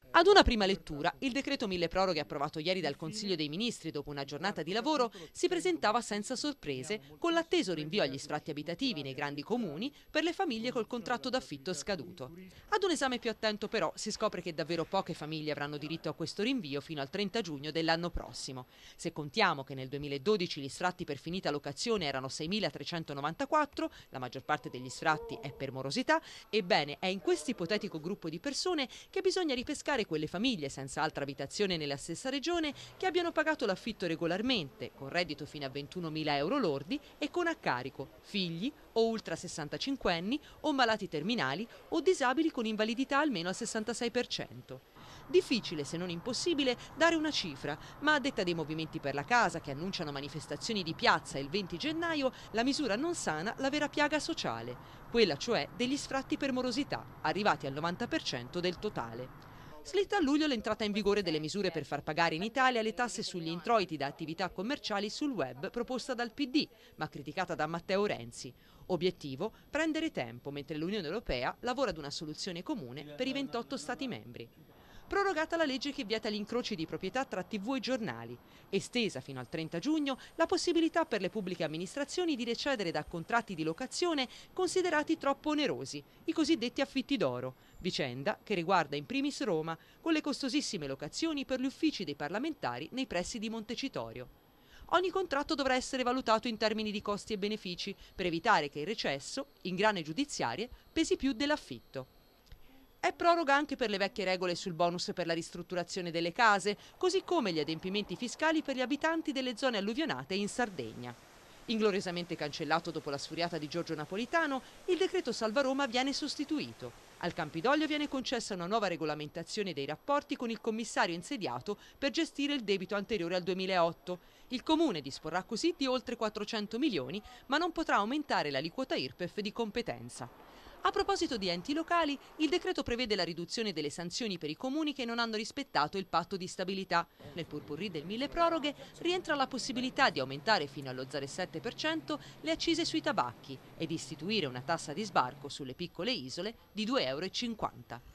Ad una prima lettura, il decreto mille proroghe approvato ieri dal Consiglio dei Ministri dopo una giornata di lavoro si presentava senza sorprese, con l'atteso rinvio agli sfratti abitativi nei grandi comuni per le famiglie col contratto d'affitto scaduto. Ad un esame più attento però si scopre che davvero poche famiglie avranno diritto a questo rinvio fino al 30 giugno dell'anno prossimo. Se contiamo che nel 2012 gli sfratti per finita locazione erano 6.394, la maggior parte degli sfratti è per morosità, ebbene è in questo ipotetico gruppo di persone che bisogna ripescare quelle famiglie senza altra abitazione nella stessa regione che abbiano pagato l'affitto regolarmente, con reddito fino a 21.000 euro lordi e con a carico figli o ultra 65 anni o malati terminali o disabili con invalidità almeno al 66%. Difficile, se non impossibile, dare una cifra, ma a detta dei movimenti per la casa che annunciano manifestazioni di piazza il 20 gennaio, la misura non sana la vera piaga sociale, quella cioè degli sfratti per morosità, arrivati al 90% del totale. Slitta a luglio l'entrata in vigore delle misure per far pagare in Italia le tasse sugli introiti da attività commerciali sul web proposta dal PD, ma criticata da Matteo Renzi. Obiettivo: prendere tempo, mentre l'Unione Europea lavora ad una soluzione comune per i 28 Stati membri. Prorogata la legge che vieta gli incroci di proprietà tra TV e giornali. Estesa fino al 30 giugno la possibilità per le pubbliche amministrazioni di recedere da contratti di locazione considerati troppo onerosi, i cosiddetti affitti d'oro, vicenda che riguarda in primis Roma, con le costosissime locazioni per gli uffici dei parlamentari nei pressi di Montecitorio. Ogni contratto dovrà essere valutato in termini di costi e benefici per evitare che il recesso, in grane giudiziarie, pesi più dell'affitto. È proroga anche per le vecchie regole sul bonus per la ristrutturazione delle case, così come gli adempimenti fiscali per gli abitanti delle zone alluvionate in Sardegna. Ingloriosamente cancellato dopo la sfuriata di Giorgio Napolitano, il decreto Salva Roma viene sostituito. Al Campidoglio viene concessa una nuova regolamentazione dei rapporti con il commissario insediato per gestire il debito anteriore al 2008. Il comune disporrà così di oltre 400 milioni, ma non potrà aumentare l'aliquota IRPEF di competenza. A proposito di enti locali, il decreto prevede la riduzione delle sanzioni per i comuni che non hanno rispettato il patto di stabilità. Nel potpourri del mille proroghe rientra la possibilità di aumentare fino allo 0,7% le accise sui tabacchi e di istituire una tassa di sbarco sulle piccole isole di 2,50 euro.